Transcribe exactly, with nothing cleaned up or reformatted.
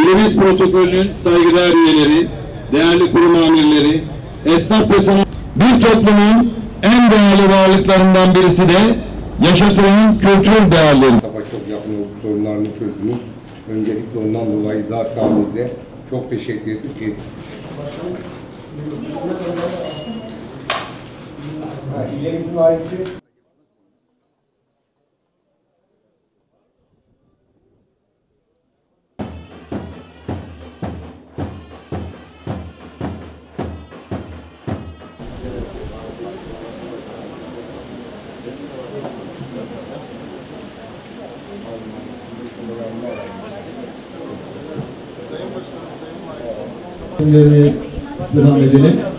İlimiz protokolünün saygıdeğer üyeleri, değerli kurum amirleri, esnaf ve sanat... Bir toplumun en değerli varlıklarından birisi de yaşatılan kültür değerleri. Çok yakın olup sorunlarını çözdünüz. Öncelikle ondan dolayı zat halinize çok teşekkür ederim. İlerimizin ailesi... Sayın Başkanım, Sayın Valim. İstirham edelim.